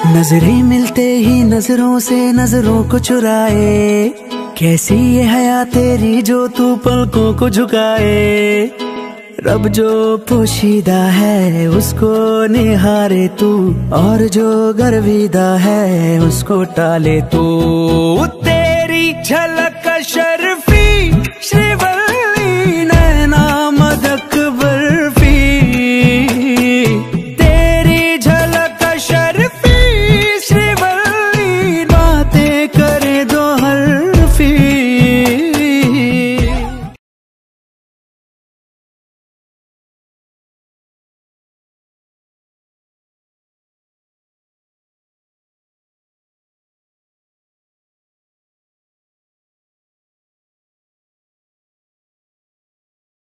नजरें मिलते ही नजरों से नजरों को चुराए, कैसी ये हया तेरी जो तू पलकों को झुकाए। रब जो पोशीदा है उसको निहारे तू, और जो गर्विदा है उसको टाले तू।